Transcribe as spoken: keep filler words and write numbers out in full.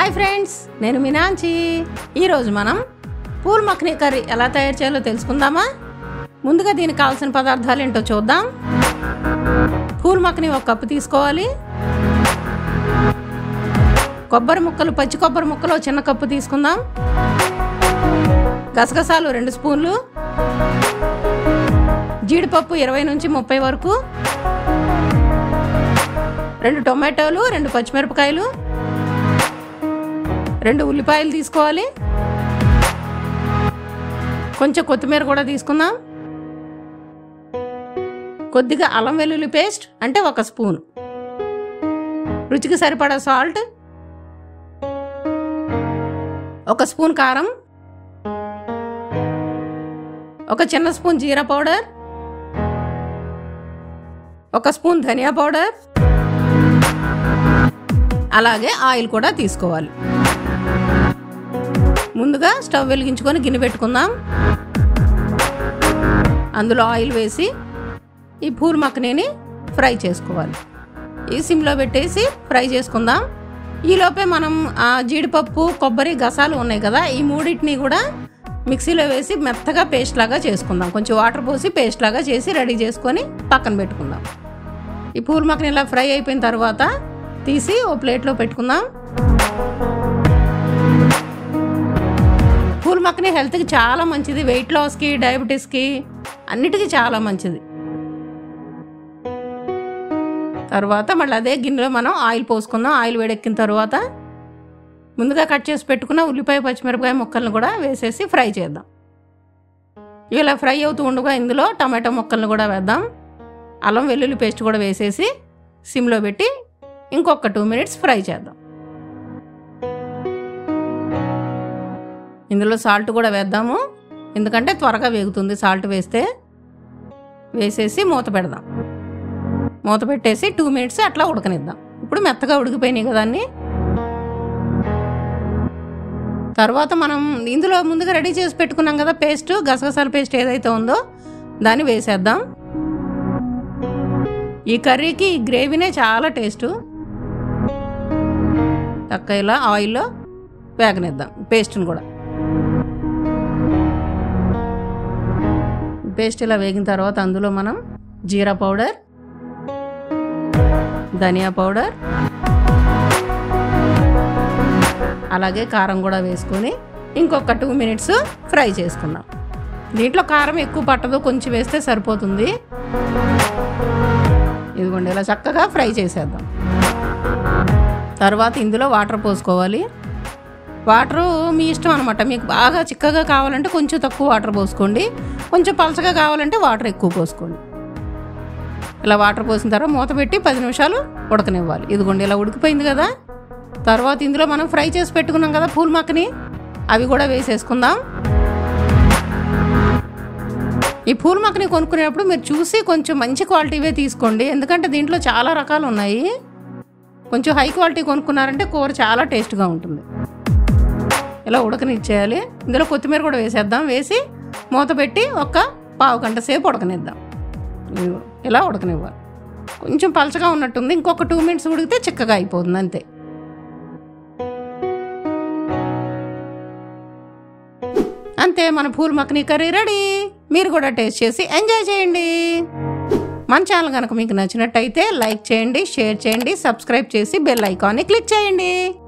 Hi friends, నేను మీనాంచి. ఈరోజు మనం పూల్ మఖనీ కర్రీ ఎలా తయారు చేయాలో తెలుసుకుందామా? ముందుగా దీనికి కావాల్సిన పదార్థాలు ఏంటో చూద్దాం. పూల్ మఖనీ ఒక కప్పు తీసుకోవాలి. కొబ్బరి ముక్కలు, పచ్చి కొబ్బరి ముక్కలు చిన్న కప్పు తీసుకుందాం. గసగసాలు రెండు స్పూన్లు, జీడిపప్పు ఇరవై నుంచి ముప్పై వరకు, రెండు టొమాటోలు, రెండు పచ్చిమిరపకాయలు, రెండు ఉల్లిపాయలు తీసుకోవాలి. కొంచెం కొత్తిమీర కూడా తీసుకుందాం. కొద్దిగా అల్లం వెల్లుల్లి పేస్ట్ అంటే ఒక స్పూన్, రుచికి సరిపడా సాల్ట్, ఒక స్పూన్ కారం, ఒక చిన్న స్పూన్ జీరా పౌడర్, ఒక స్పూన్ ధనియా పౌడర్, అలాగే ఆయిల్ కూడా తీసుకోవాలి. ముందుగా స్టవ్ వెలిగించుకొని గిన్నె పెట్టుకుందాం. అందులో ఆయిల్ వేసి ఈ పూల్ మఖనీని ఫ్రై చేసుకోవాలి. ఈ సిమ్లో పెట్టేసి ఫ్రై చేసుకుందాం. ఈలోపే మనం ఆ జీడిపప్పు, కొబ్బరి, గసాలు ఉన్నాయి కదా, ఈ మూడింటిని కూడా మిక్సీలో వేసి మెత్తగా పేస్ట్ లాగా చేసుకుందాం. కొంచెం వాటర్ పోసి పేస్ట్ లాగా చేసి రెడీ చేసుకొని పక్కన పెట్టుకుందాం. ఈ పూల్ మఖనీ ఇలా ఫ్రై అయిపోయిన తర్వాత తీసి ఓ ప్లేట్లో పెట్టుకుందాం. పూల్ మఖనీ హెల్త్కి చాలా మంచిది. వెయిట్ లాస్కి, డయాబెటీస్కి అన్నిటికీ చాలా మంచిది. తర్వాత మళ్ళీ అదే గిన్నెలో మనం ఆయిల్ పోసుకుందాం. ఆయిల్ వేడెక్కిన తర్వాత ముందుగా కట్ చేసి పెట్టుకున్న ఉల్లిపాయ, పచ్చిమిరపకాయ ముక్కలను కూడా వేసేసి ఫ్రై చేద్దాం. ఇలా ఫ్రై అవుతూ ఉండగా ఇందులో టమాటో ముక్కలను కూడా వేద్దాం. అల్లం వెల్లుల్లి పేస్ట్ కూడా వేసేసి సిమ్లో పెట్టి ఇంకొక టూ మినిట్స్ ఫ్రై చేద్దాం. ఇందులో సాల్ట్ కూడా వేద్దాము, ఎందుకంటే త్వరగా వేగుతుంది సాల్ట్ వేస్తే. వేసేసి మూత పెడదాం. మూత పెట్టేసి టూ మినిట్స్ అట్లా ఉడకనిద్దాం. ఇప్పుడు మెత్తగా ఉడికిపోయినాయి కదా అన్నీ. తర్వాత మనం ఇందులో ముందుగా రెడీ చేసి పెట్టుకున్నాం కదా పేస్ట్, గసగసాల పేస్ట్ ఏదైతే ఉందో దాన్ని వేసేద్దాం. ఈ కర్రీకి ఈ గ్రేవీనే చాలా టేస్టు. చక్కగా ఇలా ఆయిల్లో వేగనిద్దాం పేస్ట్ని కూడా. పేస్ట్ ఇలా వేగిన తర్వాత అందులో మనం జీరా పౌడర్, ధనియా పౌడర్, అలాగే కారం కూడా వేసుకొని ఇంకొక టూ మినిట్స్ ఫ్రై చేసుకుందాం. దీంట్లో కారం ఎక్కువ పట్టదు, కొంచెం వేస్తే సరిపోతుంది. ఇదిగోండి ఇలా చక్కగా ఫ్రై చేసేద్దాం. తర్వాత ఇందులో వాటర్ పోసుకోవాలి. వాటరు మీ ఇష్టం అనమాట. మీకు బాగా చిక్కగా కావాలంటే కొంచెం తక్కువ వాటర్ పోసుకోండి, కొంచెం పలచగా కావాలంటే వాటర్ ఎక్కువ పోసుకోండి. ఇలా వాటర్ పోసిన తర్వాత మూత పెట్టి పది నిమిషాలు ఉడకనివ్వాలి. ఇదిగోండి ఇలా ఉడికిపోయింది కదా. తర్వాత ఇందులో మనం ఫ్రై చేసి పెట్టుకున్నాం కదా పూల్ మఖనీ, అవి కూడా వేసేసుకుందాం. ఈ పూల్ మఖనీ కొనుక్కునేటప్పుడు మీరు చూసి కొంచెం మంచి క్వాలిటీవే తీసుకోండి, ఎందుకంటే దీంట్లో చాలా రకాలు ఉన్నాయి. కొంచెం హై క్వాలిటీ కొనుక్కున్నారంటే కూర చాలా టేస్ట్గా ఉంటుంది. ఇలా ఉడకనిచ్చేయాలి. ఇందులో కొత్తిమీర కూడా వేసేద్దాం. వేసి మూత పెట్టి ఒక పావు గంట సేపు ఉడకనిద్దాం. ఇలా ఉడకనివ్వాలి. కొంచెం పలచగా ఉన్నట్టుంది, ఇంకొక టూ మినిట్స్ ఉడికితే చిక్కగా అయిపోతుంది అంతే. అంతే, మన పూల్ మఖనీ కర్రీ రెడీ. మీరు కూడా టేస్ట్ చేసి ఎంజాయ్ చేయండి. మన ఛానల్ కనుక మీకు నచ్చినట్టయితే లైక్ చేయండి, షేర్ చేయండి, సబ్స్క్రైబ్ చేసి బెల్ ఐకాన్ని క్లిక్ చేయండి.